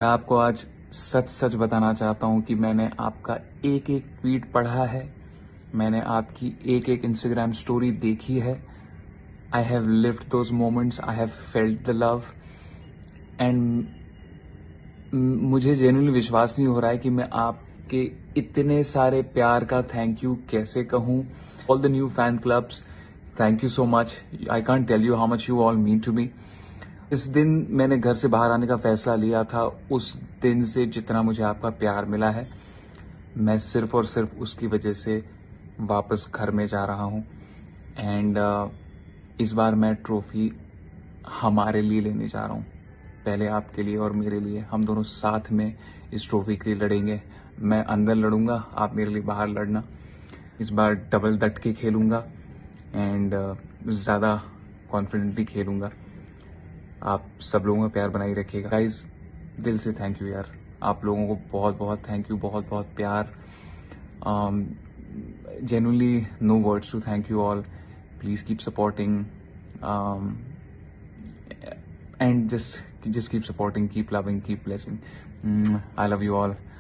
मैं आपको आज सच सच बताना चाहता हूँ कि मैंने आपका एक एक ट्वीट पढ़ा है, मैंने आपकी एक एक इंस्टाग्राम स्टोरी देखी है। I have lived those moments, I have felt the love and मुझे जेन्युइनली विश्वास नहीं हो रहा है कि मैं आपके इतने सारे प्यार का थैंक यू कैसे कहूँ। All the new fan clubs, thank you so much. I can't tell you how much you all mean to me. इस दिन मैंने घर से बाहर आने का फैसला लिया था, उस दिन से जितना मुझे आपका प्यार मिला है, मैं सिर्फ और सिर्फ उसकी वजह से वापस घर में जा रहा हूँ। एंड इस बार मैं ट्रॉफी हमारे लिए लेने जा रहा हूँ, पहले आपके लिए और मेरे लिए। हम दोनों साथ में इस ट्रॉफी के लिए लड़ेंगे। मैं अंदर लड़ूंगा, आप मेरे लिए बाहर लड़ना। इस बार डबल डट के खेलूंगा एंड ज़्यादा कॉन्फिडेंटली खेलूंगा। आप सब लोगों का प्यार बनाए रखिएगा गाइज। दिल से थैंक यू यार, आप लोगों को बहुत बहुत थैंक यू, बहुत बहुत प्यार। Genuinely no words to thank you all. Please keep supporting, and just keep supporting, keep loving, keep blessing. I love you all.